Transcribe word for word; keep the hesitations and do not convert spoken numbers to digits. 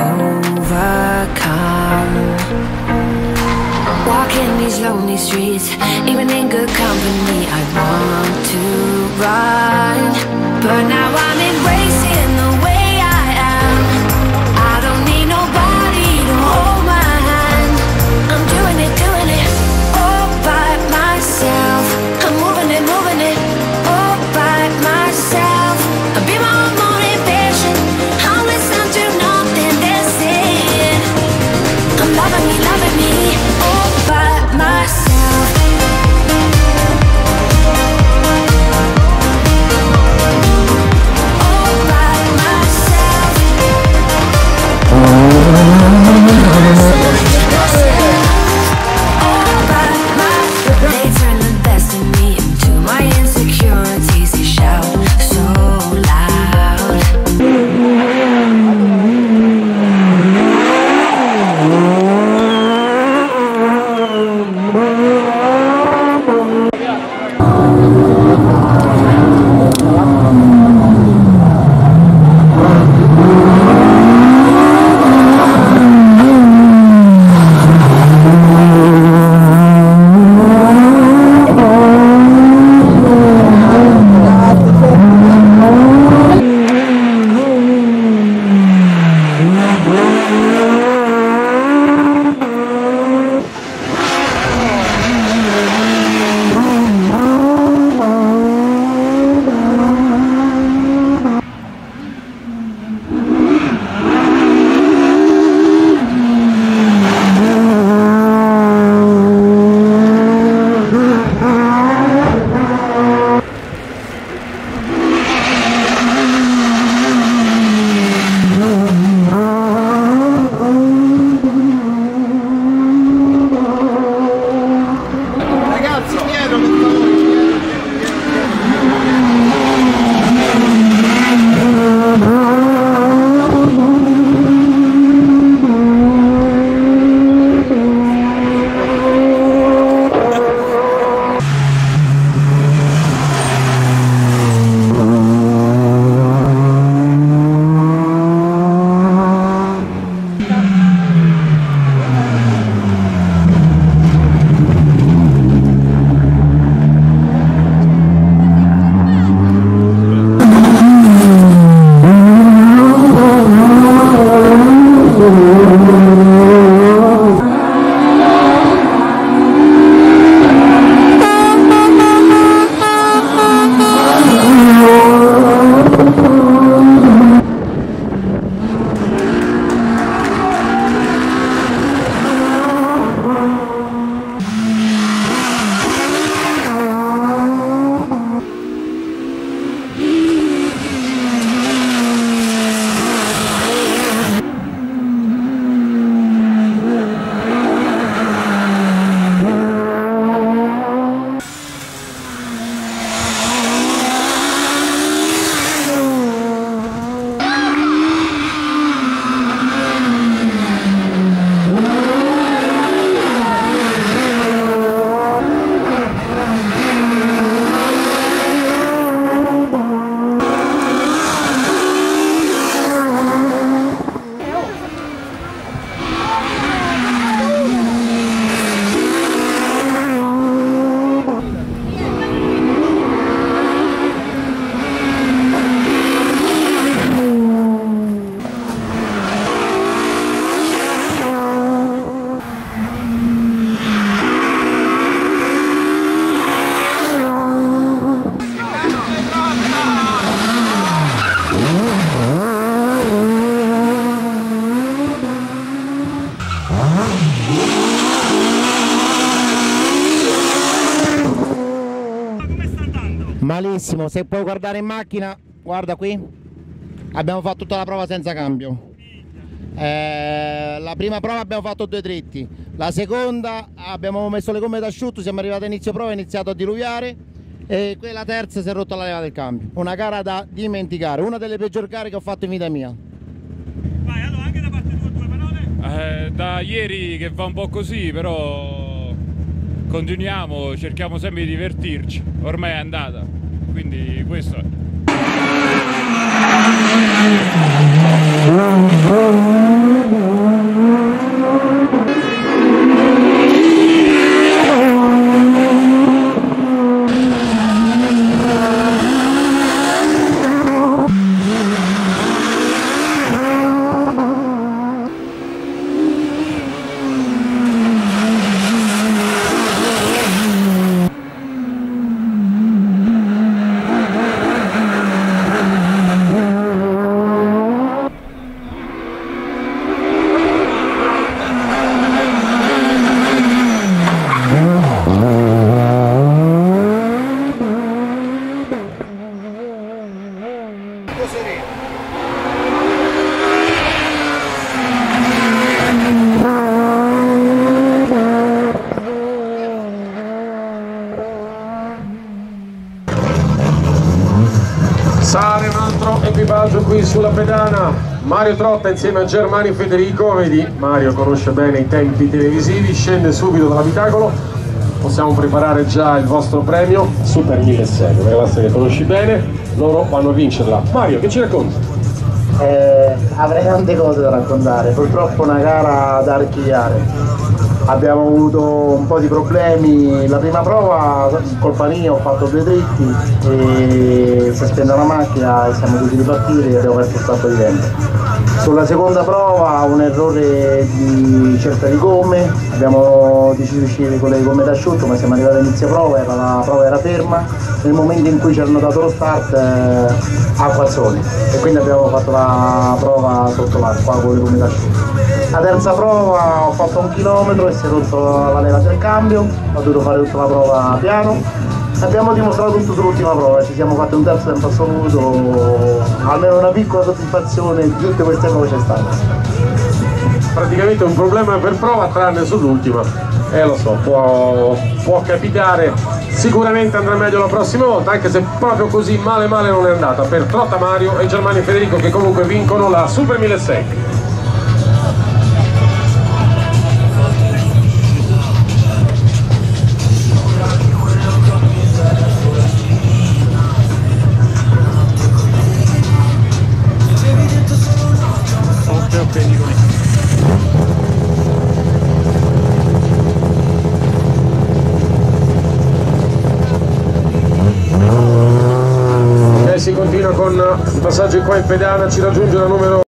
overcome. Walking these lonely streets, even in good company, I want to run, but now I'm embracing the way I am. I don't need nobody to hold my hand. I'm doing it, doing it all by myself. I'm moving it, moving it all by myself. I'll be my own motivation. I'll listen to nothing they're saying. I'm loving me, loving me all by myself. All by myself. All by myself. They turn the best in me into my insecurities. They shout so loud. Malissimo, se puoi guardare in macchina, guarda qui, abbiamo fatto tutta la prova senza cambio. Eh, la prima prova abbiamo fatto due dritti, la seconda abbiamo messo le gomme d'asciutto, siamo arrivati a inizio prova, è iniziato a diluviare, e quella terza si è rotta la leva del cambio. Una gara da dimenticare, una delle peggiori gare che ho fatto in vita mia. Vai, allora anche da parte tua due parole? Eh, da ieri che va un po' così, però continuiamo, cerchiamo sempre di divertirci, ormai è andata, quindi questo è. qui sulla pedana Mario Trotta insieme a Germani Federico. Vedi, Mario conosce bene i tempi televisivi, scende subito dall'abitacolo. Possiamo preparare già il vostro premio Super milleseicento, una classe che conosci bene, loro vanno a vincerla. Mario, che ci racconti? Eh, avrei tante cose da raccontare, purtroppo una gara da archiviare. Abbiamo avuto un po' di problemi, la prima prova colpa mia, ho fatto due dritti e si spenta la macchina e siamo dovuti ripartire e abbiamo perso un sacco di tempo. Sulla seconda prova un errore di scelta di gomme, abbiamo deciso di uscire con le gomme d'asciutto, ma siamo arrivati all'inizio prova, era, la prova era ferma, nel momento in cui ci hanno dato lo start eh, acqua al sole e quindi abbiamo fatto la prova sotto l'acqua con le gomme d'asciutto. La terza prova ho fatto un chilometro e si è rotto la leva del cambio, ho dovuto fare tutta la prova piano. Abbiamo dimostrato tutto sull'ultima prova, ci siamo fatti un terzo tempo assoluto, almeno una piccola soddisfazione di tutte queste prove c'è stata. Praticamente un problema per prova tranne sull'ultima, e eh, lo so, può, può capitare, sicuramente andrà meglio la prossima volta, anche se proprio così male male non è andata per Trotta Mario e Germani Federico, che comunque vincono la Super milleseicento. Si continua con il passaggio qua in pedana, ci raggiunge la numero